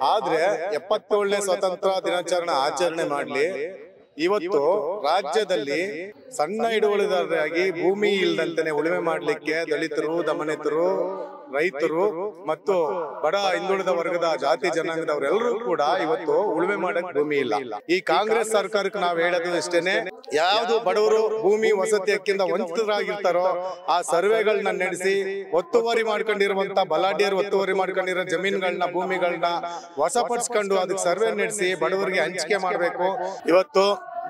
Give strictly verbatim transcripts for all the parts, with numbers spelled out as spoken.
ಆದ್ರೆ ಎಪ್ಪತ್ತೇಳನೇ ಸ್ವಾತಂತ್ರ್ಯ ದಿನಾಚರಣೆ ಆಚರಣೆ ಮಾಡ್ಲಿ ಇವತ್ತು ರಾಜ್ಯದಲ್ಲಿ ಸಣ್ಣ ಹಿಡುವಳಿದಾರರಾಗಿ ಭೂಮಿ ಇಲ್ದಂತೆ ಉಳುಮೆ ಮಾಡ್ಲಿಕ್ಕೆ ದಲಿತರು, ದಮನಿತರು, ರೈತರು ಮತ್ತು ಬಡ ಹಿಂದುಳಿದ ವರ್ಗದ ಜಾತಿ ಜನಾಂಗದವರೆಲ್ಲರೂ ಕೂಡ ಇವತ್ತು ಉಳುಮೆ ಮಾಡಕ್ ಭೂಮಿ ಇಲ್ಲ. ಈ ಕಾಂಗ್ರೆಸ್ ಸರ್ಕಾರಕ್ಕೆ ನಾವ್ ಹೇಳೋದು ಇಷ್ಟೇನೆ, ಯಾವ್ದು ಬಡವರು ಭೂಮಿ ವಸತಿ ಹಕ್ಕಿಂದ ವಂಚಿತರಾಗಿರ್ತಾರೋ ಆ ಸರ್ವೆಗಳನ್ನ ನಡೆಸಿ ಒತ್ತುವರಿ ಮಾಡ್ಕೊಂಡಿರುವಂತ ಬಲಾಢ್ಯರು ಒತ್ತುವರಿ ಮಾಡ್ಕೊಂಡಿರೋ ಜಮೀನುಗಳನ್ನ ಭೂಮಿಗಳನ್ನ ವಶಪಡಿಸ್ಕೊಂಡು ಅದಕ್ಕೆ ಸರ್ವೆ ನಡೆಸಿ ಬಡವರಿಗೆ ಹಂಚಿಕೆ ಮಾಡ್ಬೇಕು. ಇವತ್ತು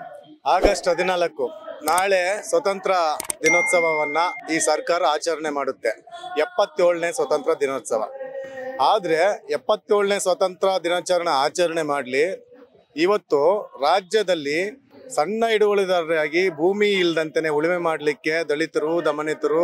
ಆಗಸ್ಟ್ ಹದಿನಾಲ್ಕು ನಾಳೆ ಸ್ವತಂತ್ರ ದಿನೋತ್ಸವವನ್ನ ಈ ಸರ್ಕಾರ ಆಚರಣೆ ಮಾಡುತ್ತೆ, ಎಪ್ಪತ್ತೇಳನೇ ಸ್ವತಂತ್ರ ದಿನೋತ್ಸವ. ಆದ್ರೆ ಎಪ್ಪತ್ತೇಳನೇ ಸ್ವತಂತ್ರ ದಿನಾಚರಣೆ ಆಚರಣೆ ಮಾಡ್ಲಿ ಇವತ್ತು ರಾಜ್ಯದಲ್ಲಿ ಸಣ್ಣ ಹಿಡುವಳಿದಾರರಾಗಿ ಭೂಮಿ ಇಲ್ದಂತೆ ಉಳುಮೆ ಮಾಡ್ಲಿಕ್ಕೆ ದಲಿತರು, ದಮನಿತರು,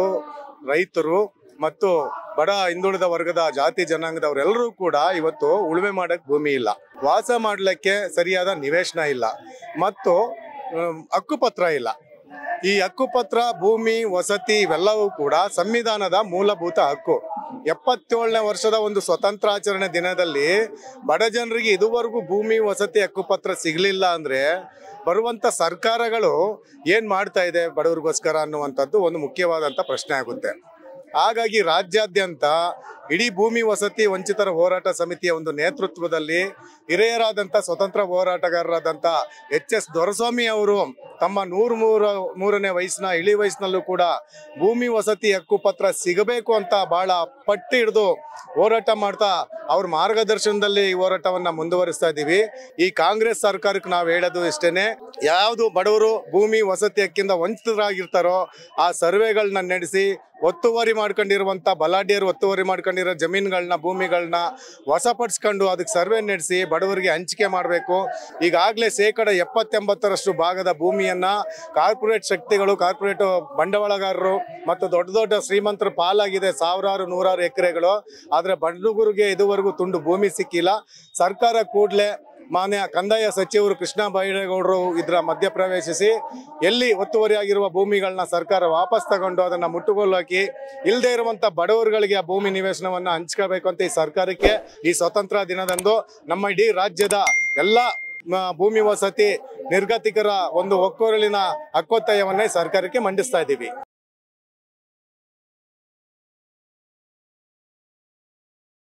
ರೈತರು ಮತ್ತು ಬಡ ಹಿಂದುಳಿದ ವರ್ಗದ ಜಾತಿ ಜನಾಂಗದವರೆಲ್ಲರೂ ಕೂಡ ಇವತ್ತು ಉಳುಮೆ ಮಾಡಕ್ ಭೂಮಿ ಇಲ್ಲ, ವಾಸ ಮಾಡ್ಲಿಕ್ಕೆ ಸರಿಯಾದ ನಿವೇಶನ ಇಲ್ಲ ಮತ್ತು ಹಕ್ಕುಪತ್ರ ಇಲ್ಲ. ಈ ಹಕ್ಕುಪತ್ರ, ಭೂಮಿ, ವಸತಿ ಇವೆಲ್ಲವೂ ಕೂಡ ಸಂವಿಧಾನದ ಮೂಲಭೂತ ಹಕ್ಕು. ಎಪ್ಪತ್ತೇಳನೇ ವರ್ಷದ ಒಂದು ಸ್ವತಂತ್ರಾಚರಣೆ ದಿನದಲ್ಲಿ ಬಡ ಜನರಿಗೆ ಇದುವರೆಗೂ ಭೂಮಿ, ವಸತಿ, ಹಕ್ಕುಪತ್ರ ಸಿಗ್ಲಿಲ್ಲ ಅಂದ್ರೆ ಬರುವಂತ ಸರ್ಕಾರಗಳು ಏನ್ ಮಾಡ್ತಾ ಇದೆ ಬಡವರಿಗೋಸ್ಕರ ಅನ್ನುವಂಥದ್ದು ಒಂದು ಮುಖ್ಯವಾದಂತ ಪ್ರಶ್ನೆ ಆಗುತ್ತೆ. ಹಾಗಾಗಿ ರಾಜ್ಯಾದ್ಯಂತ ಇಡೀ ಭೂಮಿ ವಸತಿ ವಂಚಿತರ ಹೋರಾಟ ಸಮಿತಿಯ ಒಂದು ನೇತೃತ್ವದಲ್ಲಿ ಹಿರಿಯರಾದಂಥ ಸ್ವತಂತ್ರ ಹೋರಾಟಗಾರರಾದಂಥ ಎಚ್ ಎಸ್ ದೊರೆಸ್ವಾಮಿ ಅವರು ತಮ್ಮ ನೂರ ಮೂರ ಮೂರನೇ ವಯಸ್ಸಿನ ಇಳಿ ವಯಸ್ಸಿನಲ್ಲೂ ಕೂಡ ಭೂಮಿ ವಸತಿ ಹಕ್ಕುಪತ್ರ ಸಿಗಬೇಕು ಅಂತ ಬಹಳ ಪಟ್ಟು ಹಿಡಿದು ಹೋರಾಟ ಮಾಡ್ತಾ ಅವ್ರ ಮಾರ್ಗದರ್ಶನದಲ್ಲಿ ಈ ಹೋರಾಟವನ್ನ ಮುಂದುವರಿಸ್ತಾ ಇದ್ದೀವಿ. ಈ ಕಾಂಗ್ರೆಸ್ ಸರ್ಕಾರಕ್ಕೆ ನಾವು ಹೇಳೋದು ಇಷ್ಟೇನೆ, ಯಾವುದು ಬಡವರು ಭೂಮಿ ವಸತಿ ಹಕ್ಕಿಂದ ವಂಚಿತರಾಗಿರ್ತಾರೋ ಆ ಸರ್ವೆಗಳನ್ನ ನಡೆಸಿ ಒತ್ತುವರಿ ಮಾಡ್ಕೊಂಡಿರುವಂತ ಬಲಾಢ್ಯರು ಒತ್ತುವರಿ ಮಾಡ್ಕೊಂಡಿರೋ ಜಮೀನುಗಳನ್ನ ಭೂಮಿಗಳನ್ನ ವಶಪಡಿಸ್ಕೊಂಡು ಅದಕ್ಕೆ ಸರ್ವೆ ನಡೆಸಿ ಬಡವರಿಗೆ ಹಂಚಿಕೆ ಮಾಡಬೇಕು. ಈಗಾಗಲೇ ಶೇಕಡ ಎಪ್ಪತ್ತೆಂಬತ್ತರಷ್ಟು ಭಾಗದ ಭೂಮಿಯನ್ನ ಕಾರ್ಪೊರೇಟ್ ಶಕ್ತಿಗಳು, ಕಾರ್ಪೊರೇಟ್ ಬಂಡವಾಳಗಾರರು ಮತ್ತು ದೊಡ್ಡ ದೊಡ್ಡ ಶ್ರೀಮಂತರ ಪಾಲಾಗಿದೆ, ಸಾವಿರಾರು ನೂರಾರು ಎಕರೆಗಳು. ಆದ್ರೆ ಬಡವರಿಗೆ ಇದುವರೆಗೂ ತುಂಡು ಭೂಮಿ ಸಿಕ್ಕಿಲ್ಲ. ಸರ್ಕಾರ ಕೂಡಲೇ ಮಾನ್ಯ ಕಂದಾಯ ಸಚಿವರು ಕೃಷ್ಣ ಬೈರೇಗೌಡರು ಇದರ ಮಧ್ಯಪ್ರವೇಶಿಸಿ ಎಲ್ಲಿ ಒತ್ತುವರಿ ಆಗಿರುವ ಭೂಮಿಗಳನ್ನ ಸರ್ಕಾರ ವಾಪಸ್ ತಗೊಂಡು ಅದನ್ನ ಮುಟ್ಟುಗೋಲು ಹಾಕಿ ಇಲ್ಲದೆ ಇರುವಂತ ಬಡವರುಗಳಿಗೆ ಆ ಭೂಮಿ ನಿವೇಶನವನ್ನ ಹಂಚ್ಕೋಬೇಕು ಅಂತ ಈ ಸರ್ಕಾರಕ್ಕೆ ಈ ಸ್ವತಂತ್ರ ದಿನದಂದು ನಮ್ಮ ಇಡೀ ರಾಜ್ಯದ ಎಲ್ಲ ಭೂಮಿ ವಸತಿ ನಿರ್ಗತಿಕರ ಒಂದು ಒಕ್ಕೊರಲಿನ ಹಕ್ಕೊತ್ತಾಯವನ್ನ ಸರ್ಕಾರಕ್ಕೆ ಮಂಡಿಸ್ತಾ ಇದ್ದೀವಿ.